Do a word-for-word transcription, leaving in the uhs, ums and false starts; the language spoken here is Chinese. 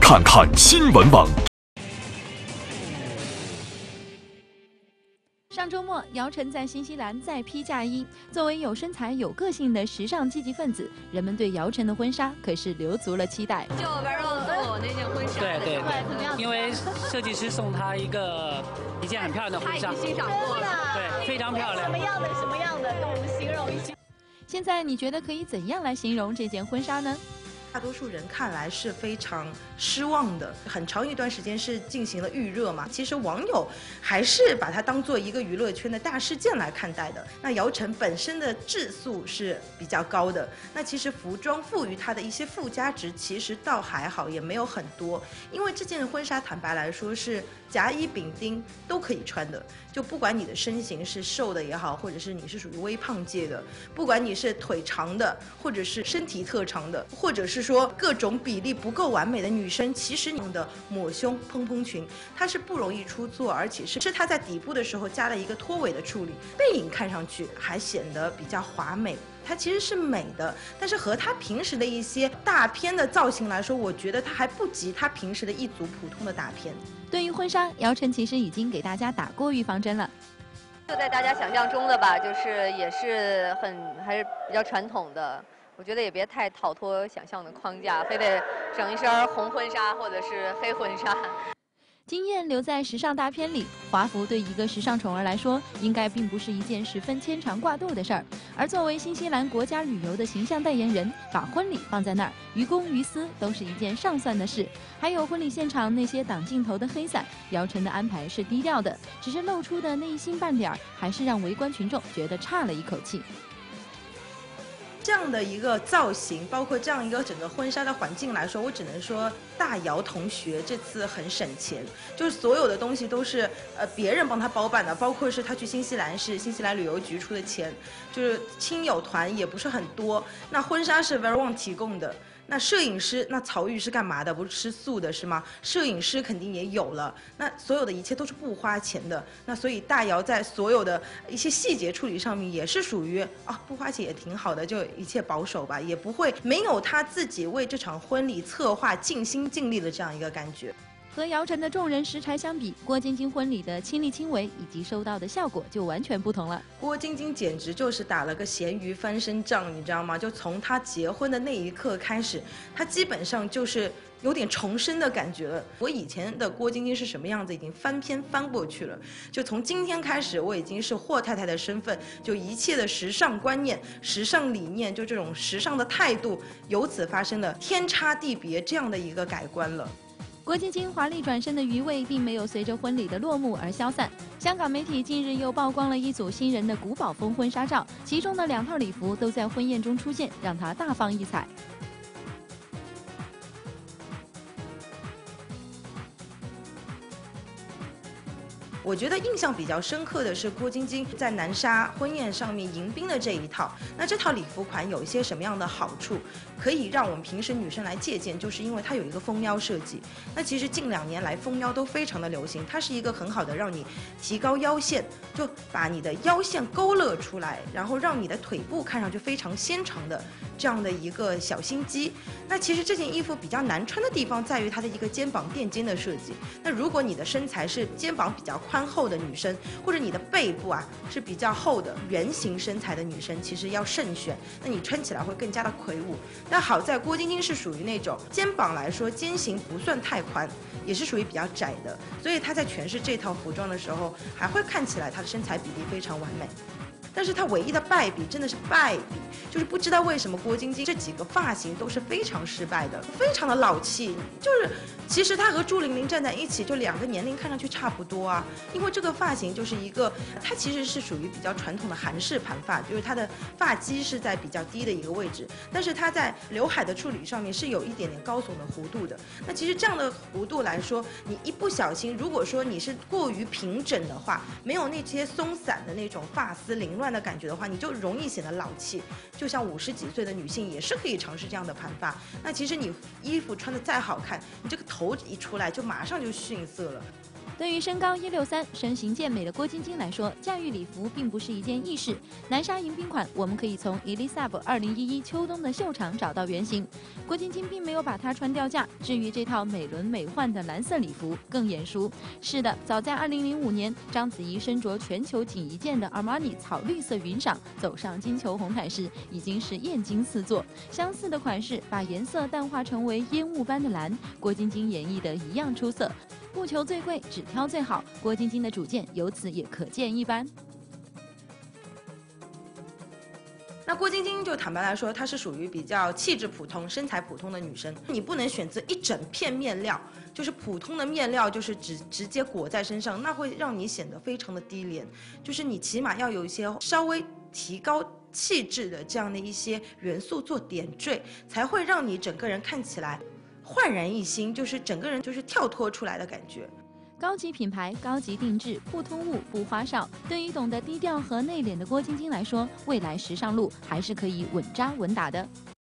看看新闻网。 上周末，姚晨在新西兰再披嫁衣。作为有身材、有个性的时尚积极分子，人们对姚晨的婚纱可是留足了期待。 就玩到送我那件婚纱， 对对对，因为设计师送她一个一件很漂亮的婚纱， 他已经欣赏过了， 对，非常漂亮。 什么样的什么样的，跟我们形容一下。 现在你觉得可以怎样来形容这件婚纱呢？ 大多数人看来是非常失望的，很长一段时间是进行了预热嘛。其实网友还是把它当做一个娱乐圈的大事件来看待的。那姚晨本身的质素是比较高的，那其实服装赋予它的一些附加值其实倒还好，也没有很多。因为这件婚纱坦白来说是甲乙丙丁都可以穿的，就不管你的身形是瘦的也好，或者是你是属于微胖界的，不管你是腿长的，或者是身体特长的，或者是说各种比例不够完美的女生，其实你的抹胸蓬蓬裙它是不容易出错，而且是是它在底部的时候加了一个拖尾的处理，背影看上去还显得比较华美。它其实是美的，但是和它平时的一些大片的造型来说，我觉得它还不及它平时的一组普通的大片。 对于婚纱，姚晨其实已经给大家打过预防针了。 就在大家想象中的吧，就是也是很还是比较传统的。我觉得也别太逃脱想象的框架，非得整一身红婚纱或者是黑婚纱。 经验留在时尚大片里，华服对一个时尚宠儿来说，应该并不是一件十分牵肠挂肚的事儿。而作为新西兰国家旅游的形象代言人，把婚礼放在那儿，于公于私都是一件上算的事。还有婚礼现场那些挡镜头的黑伞，姚晨的安排是低调的，只是露出的那一星半点儿，还是让围观群众觉得差了一口气。 这样的一个造型，包括这样一个整个婚纱的环境来说，我只能说大姚同学这次很省钱，就是所有的东西都是呃别人帮他包办的，包括是他去新西兰是新西兰旅游局出的钱，就是亲友团也不是很多，那婚纱是 Veron 提供的。那摄影师，那曹郁是干嘛的？不是吃素的是吗？摄影师肯定也有了。那所有的一切都是不花钱的。那所以大姚在所有的一些细节处理上面也是属于啊不花钱也挺好的，就一切保守吧，也不会没有他自己为这场婚礼策划尽心尽力的这样一个感觉。 和姚晨的众人拾柴相比，郭晶晶婚礼的亲力亲为以及收到的效果就完全不同了。 郭晶晶简直就是打了个咸鱼翻身仗，你知道吗？就从她结婚的那一刻开始，她基本上就是有点重生的感觉了。我以前的郭晶晶是什么样子，已经翻篇翻过去了。就从今天开始，我已经是霍太太的身份，就一切的时尚观念、时尚理念，就这种时尚的态度，由此发生了天差地别这样的一个改观了。 郭晶晶华丽转身的余味并没有随着婚礼的落幕而消散。香港媒体近日又曝光了一组新人的古堡风婚纱照，其中的两套礼服都在婚宴中出现，让她大放异彩。 我觉得印象比较深刻的是郭晶晶在南沙婚宴上面迎宾的这一套。那这套礼服款有一些什么样的好处，可以让我们平时女生来借鉴？就是因为它有一个蜂腰设计。那其实近两年来蜂腰都非常的流行，它是一个很好的让你提高腰线，就把你的腰线勾勒出来，然后让你的腿部看上去非常纤长的这样的一个小心机。那其实这件衣服比较难穿的地方在于它的一个肩膀垫肩的设计。那如果你的身材是肩膀比较宽厚的女生，或者你的背部啊是比较厚的圆形身材的女生，其实要慎选，那你穿起来会更加的魁梧。但好在郭晶晶是属于那种肩膀来说肩型不算太宽，也是属于比较窄的，所以她在诠释这套服装的时候，还会看起来她的身材比例非常完美。但是她唯一的败笔真的是败笔，就是不知道为什么郭晶晶这几个发型都是非常失败的，非常的老气。就是其实她和朱玲玲站在一起，就两个年龄看上去差不多啊。因为这个发型就是一个，它其实是属于比较传统的韩式盘发，就是它的发基是在比较低的一个位置，但是它在刘海的处理上面是有一点点高耸的弧度的。那其实这样的弧度来说，你一不小心，如果说你是过于平整的话，没有那些松散的那种发丝凌乱的感觉的话，你就容易显得老气。就像五十几岁的女性也是可以尝试这样的盘发。那其实你衣服穿得再好看，你这个头一出来就马上就逊色了。 对于身高一六三、身形健美的郭晶晶来说，驾驭礼服并不是一件易事。南沙迎宾款，我们可以从 Elisab 二零一一秋冬的秀场找到原型。郭晶晶并没有把它穿掉价。至于这套美轮美奂的蓝色礼服，更眼熟。是的，早在二零零五年，章子怡身着全球仅一件的 Armani 草绿色云裳走上金球红毯时，已经是艳惊四座。相似的款式，把颜色淡化成为烟雾般的蓝，郭晶晶演绎的一样出色。不求最贵，只挑最好。郭晶晶的主见由此也可见一斑。 那郭晶晶就坦白来说，她是属于比较气质普通、身材普通的女生。你不能选择一整片面料，就是普通的面料，就是直直接裹在身上，那会让你显得非常的低廉。就是你起码要有一些稍微提高气质的这样的一些元素做点缀，才会让你整个人看起来焕然一新，就是整个人就是跳脱出来的感觉。 高级品牌、高级定制，不突兀不花哨。对于懂得低调和内敛的郭晶晶来说，未来时尚路还是可以稳扎稳打的。